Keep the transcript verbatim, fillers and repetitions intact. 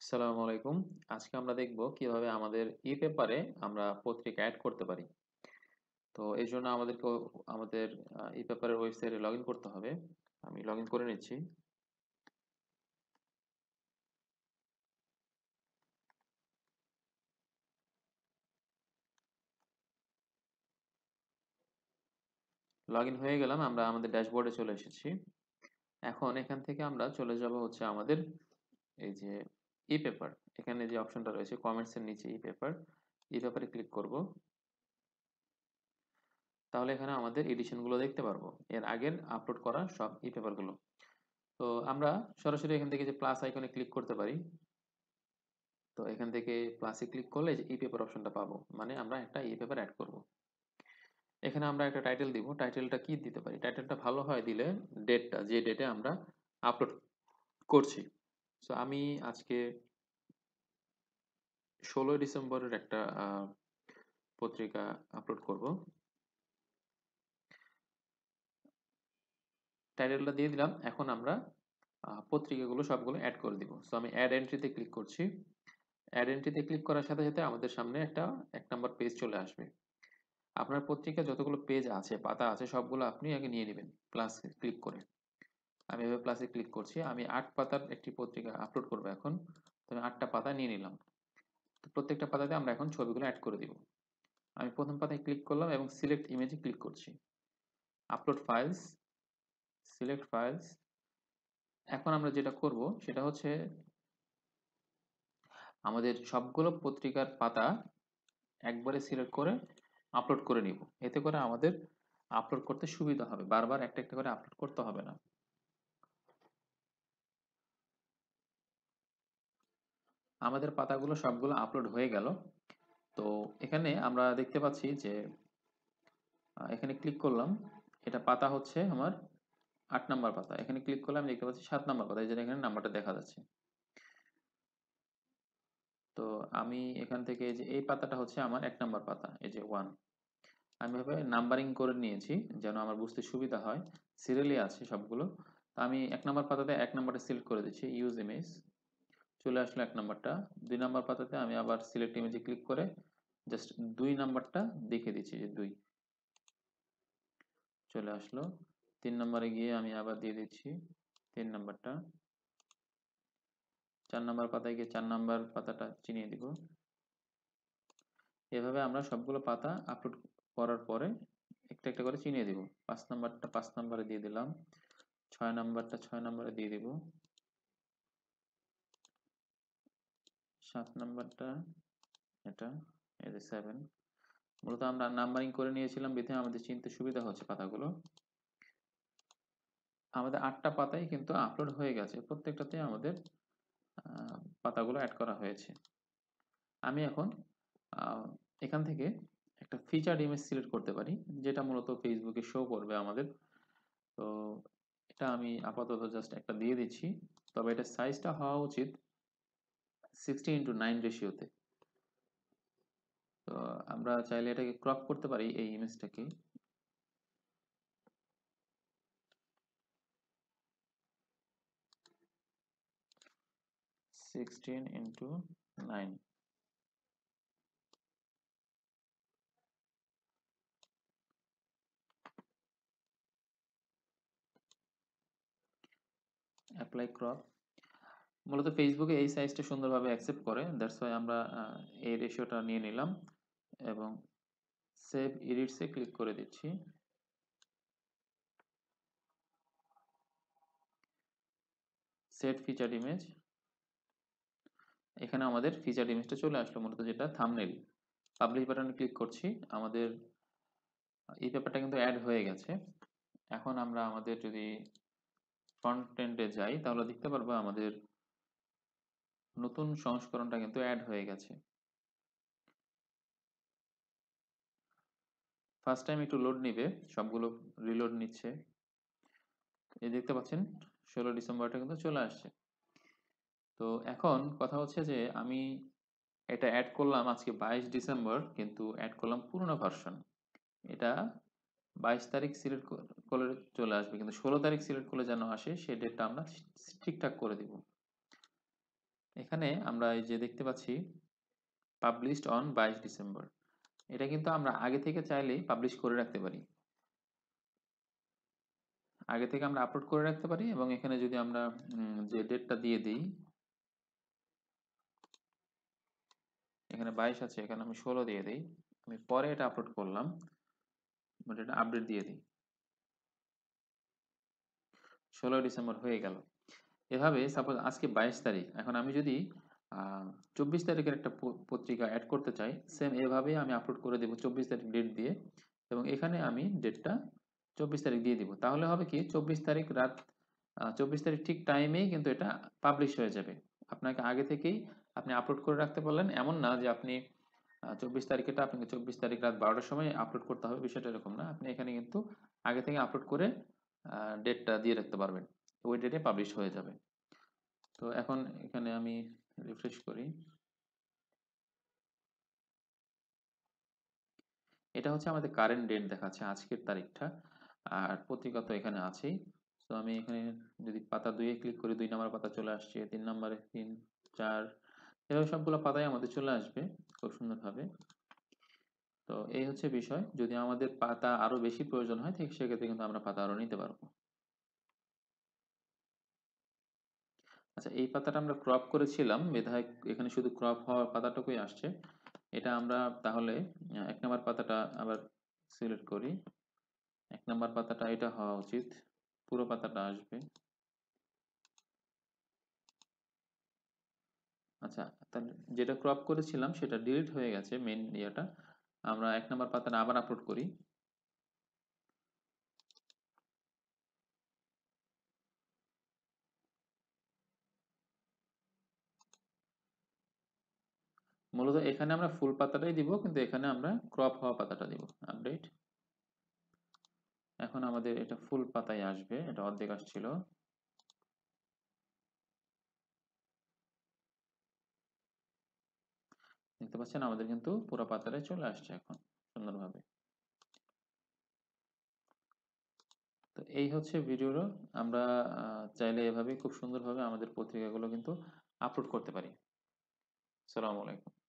আসসালামু আলাইকুম। আজকে আমরা দেখব কিভাবে আমাদের ই-পেপারে আমরা পত্রিকা এড করতে পারি। তো এই জন্য আমাদেরকে ও আমাদের আ ই-পেপারের ওয়েবসাইটে লগইন করতে হবে। আমি লগইন করে নিচ্ছি। লগইন হয়ে গেলাম। আমরা আমাদের ড্যাশবোর্ডে চলে এসেছি। এখন এখান থেকে আমরা চলে যাব হচ্ছে আমাদের এই যে ই-পেপার। এখানে যে অপশনটা রয়েছে কমেন্টস এর নিচে ই-পেপার। ই-পেপারে ক্লিক করব। তাহলে এখানে আমাদের এডিশন গুলো দেখতে পারবো। এর আগের আপলোড করা সব ই-পেপার গুলো। তো আমরা সরাসরি এখান থেকে যে প্লাস আইকনে ক্লিক করতে পারি। তো এখান থেকে প্লাসে ক্লিক করলে যে ই পেপার অপশনটা পাবো, মানে আমরা একটা ই পেপার অ্যাড করব। এখানে আমরা একটা টাইটেল দিব। টাইটেলটা কি দিতে পারি? টাইটেলটা ভালো হয় দিলে ডেটটা, যে ডেটে আমরা আপলোড করছি। সো আমি আজকে ষোলোই ডিসেম্বরের একটা আহ, পত্রিকা আপলোড করব। টাইটেলটা দিয়ে দিলাম। এখন আমরা আহ, পত্রিকাগুলো সবগুলো অ্যাড করে দিব। সো আমি অ্যাড এন্ট্রিতে ক্লিক করছি। অ্যাড এন্ট্রিতে ক্লিক করার সাথে সাথে আমাদের সামনে একটা এক নাম্বার পেজ চলে আসবে। আপনার পত্রিকায় যতগুলো পেজ আছে, পাতা আছে, সবগুলো আপনি আগে নিয়ে নেবেন প্লাস ক্লিক করে। আমি এভাবে প্লাসে ক্লিক করছি। আমি আট পাতার একটি পত্রিকা আপলোড করব এখন। তো আমি আটটা পাতা নিয়ে নিলাম। তো প্রত্যেকটা পাতাতে আমরা এখন ছবিগুলো অ্যাড করে দিব। আমি প্রথম পাতায় ক্লিক করলাম এবং সিলেক্ট ইমেজে ক্লিক করছি। Upload files, select files. এখন আমরা যেটা করব সেটা হচ্ছে আমাদের সবগুলো পত্রিকার পাতা একবারে সিলেক্ট করে আপলোড করে নিব। এতে করে আমাদের আপলোড করতে সুবিধা হবে, বারবার একটা একটা করে আপলোড করতে হবে না। আমাদের পাতাগুলো সবগুলো আপলোড হয়ে গেল। তো এখানে আমরা দেখতে পাচ্ছি যে আহ, এখানে ক্লিক করলাম। এটা পাতা হচ্ছে আমার আট নাম্বার পাতা। এখানে ক্লিক করলে আমি দেখতে পাচ্ছি সাত নাম্বার পাতা, এই যে এখানে নাম্বারটা দেখা যাচ্ছে। তো আমি এখান থেকে এই যে এই পাতাটা হচ্ছে আমার এক নাম্বার পাতা, এই যে ওয়ান। আমি ভাবে নাম্বারিং করে নিয়েছি যেন আমার বুঝতে সুবিধা হয়। সিরিয়ালি আছে সবগুলো। তো আমি এক নাম্বার পাতাতে এক নাম্বারটা সিলেক্ট করে দিচ্ছি, ইউজ ইমেজ। চলে আসলো এক নাম্বারটা। দুই নাম্বার পাতাতে আমি আবার সিলেক্ট ইমেজে ক্লিক করে জাস্ট দুই নাম্বারটা দেখে দিচ্ছি, যে দুই চলে আসলো। তিন নম্বরে গিয়ে আমি আবার দিয়ে দিচ্ছি তিন নাম্বারটা। চার নাম্বার পাতায় গিয়ে চার নাম্বার পাতাটা চিনিয়ে দিব। এভাবে আমরা সবগুলো পাতা আপলোড করার পরে একটা একটা করে চিনিয়ে দিব। পাঁচ নাম্বারটা পাঁচ নাম্বারে দিয়ে দিলাম। ছয় নাম্বারটা ছয় নাম্বারে দিয়ে দিব। সাত নাম্বারটা এটা, এই যে সেভেন। মূলত আমরা নাম্বারিং করে নিয়েছিলাম বিধায় আমাদের চিনতে সুবিধা হচ্ছে পাতাগুলো। আমাদের আটটা পাতাই কিন্তু আপলোড হয়ে গেছে, প্রত্যেকটাতে আমাদের আহ, পাতাগুলো অ্যাড করা হয়েছে। আমি এখন আহ, এখান থেকে একটা ফিচার্ড ইমেজ সিলেক্ট করতে পারি, যেটা মূলত ফেসবুকে শো করবে আমাদের। তো এটা আমি আপাতত জাস্ট একটা দিয়ে দিচ্ছি। তবে এটা সাইজটা হওয়া উচিত সিক্সটি ইন্টু নাইন রেশিওতে। তো আমরা চাইলে এটাকে ক্রপ করতে পারি এই ইমেজটাকে। Sixteen into nine. Apply crop. মূলত ফেসবুকে এই সাইজটা সুন্দরভাবে অ্যাকসেপ্ট করে, দ্যাটস ওয়াই আমরা আহ, এই রেশিওটা নিয়ে নিলাম এবং সেভ এডিটসে ক্লিক করে দিচ্ছি। Set featured image. এখানে আমাদের ফিচার্ড ইমেজটা চলে আসলো, মূলত যেটা থাম্বনেইল। পাবলিশ বাটনে ক্লিক করছি। আমাদের এই পেপারটা কিন্তু অ্যাড হয়ে গেছে। এখন আমরা আমাদের যদি ফ্রন্ট এন্ডে যাই তাহলে দেখতে পারবো আমাদের নতুন সংস্করণটা কিন্তু অ্যাড হয়ে গেছে। ফার্স্ট টাইম একটু লোড নিবে, সবগুলো রিলোড নিচ্ছে। এই দেখতে পাচ্ছেন ষোলো ডিসেম্বরটা কিন্তু চলে আসছে। তো এখন কথা হচ্ছে যে আমি এটা অ্যাড করলাম আজকে বাইশ ডিসেম্বর, কিন্তু অ্যাড করলাম পুরোনো ভার্সন। এটা বাইশ তারিখ সিলেক্ট করলে চলে আসবে, কিন্তু ষোলো তারিখ সিলেক্ট করলে যেন আসে সেই ডেটটা আমরা ঠিকঠাক করে দিব। এখানে আমরা এই যে দেখতে পাচ্ছি পাবলিশড অন বাইশ ডিসেম্বর, এটা কিন্তু আমরা আগে থেকে চাইলেই পাবলিশ করে রাখতে পারি। আগে থেকে আমরা আপলোড করে রাখতে পারি এবং এখানে যদি আমরা উম, যে ডেটটা দিয়ে দিই, এখানে বাইশ আছে, এখানে আমি ষোলো দিয়ে দিই, আমি পরে এটা আপলোড করলাম, বাট এটা আপডেট দিয়ে দিই, ষোলোই ডিসেম্বর হয়ে গেল। এভাবে সাপোজ আজকে বাইশ তারিখ, এখন আমি যদি চব্বিশ তারিখের একটা প- পত্রিকা অ্যাড করতে চাই, সেম এভাবেই আমি আপলোড করে দেবো চব্বিশ তারিখ ডেট দিয়ে, এবং এখানে আমি ডেটটা চব্বিশ তারিখ দিয়ে দিব। তাহলে হবে কি, চব্বিশ তারিখ রাত চব্বিশ তারিখ ঠিক টাইমেই কিন্তু এটা পাবলিশ হয়ে যাবে। আপনাকে আগে থেকেই আপনি আপলোড করে রাখতে পারলেন, এমন না যে আপনি চব্বিশ তারিখেটা আপনাকে চব্বিশ তারিখ রাত বারোটার সময় আপলোড করতে হবে, বিষয়টা এরকম না। আপনি এখানে কিন্তু আগে থেকে আপলোড করে ডেটটা দিয়ে রাখতে পারবেন, ওই ডেটে পাবলিশ হয়ে যাবে। তো এখন এখানে আমি রিফ্রেশ করি, এটা হচ্ছে আমাদের কারেন্ট ডেট দেখাচ্ছে, আজকের তারিখটা। আর পত্রিকা তো এখানে আছেই। তো আমি এখানে যদি পাতা দুইয়ে ক্লিক করি, দুই নাম্বার পাতা চলে আসছে, তিন নাম্বারে, তিন, চার, এভাবে সবগুলো পাতায় আমাদের চলে আসবে খুব সুন্দরভাবে। তো এই হচ্ছে বিষয়, যদি আমাদের পাতা আরো বেশি প্রয়োজন হয় ঠিক সেক্ষেত্রে কিন্তু আমরা পাতা আরো নিতে পারবো। আচ্ছা, এই পাতাটা আমরা ক্রপ করেছিলাম বিধায় এখানে শুধু ক্রপ হওয়ার পাতাটুকুই আসছে। এটা আমরা তাহলে আহ, এক নম্বর পাতাটা আবার সিলেক্ট করি, এক নম্বর পাতাটা এটা হওয়া উচিত, পুরো পাতাটা আসবে। আচ্ছা, তাহলে যেটা ক্রপ করেছিলাম সেটা ডিলিট হয়ে গেছে, মেইন ইয়েটা। আমরা এক নম্বর পাতাটা আবার আপলোড করি। মূলত এখানে আমরা ফুল পাতাটাই দিব, কিন্তু এখানে আমরা ক্রপ হওয়া পাতাটা দিব। আপডেট, এখন আমাদের এটা ফুল পাতায় আসবে, এটা অর্ধেক আসছিল। দেখতে পাচ্ছেন আমাদের কিন্তু পুরো পাতাটাই চলে আসছে এখন সুন্দরভাবে। তো এই হচ্ছে ভিডিওটা। আমরা আহ, চাইলে এভাবে খুব সুন্দরভাবে আমাদের পত্রিকাগুলো কিন্তু আপলোড করতে পারি। আসসালামু আলাইকুম।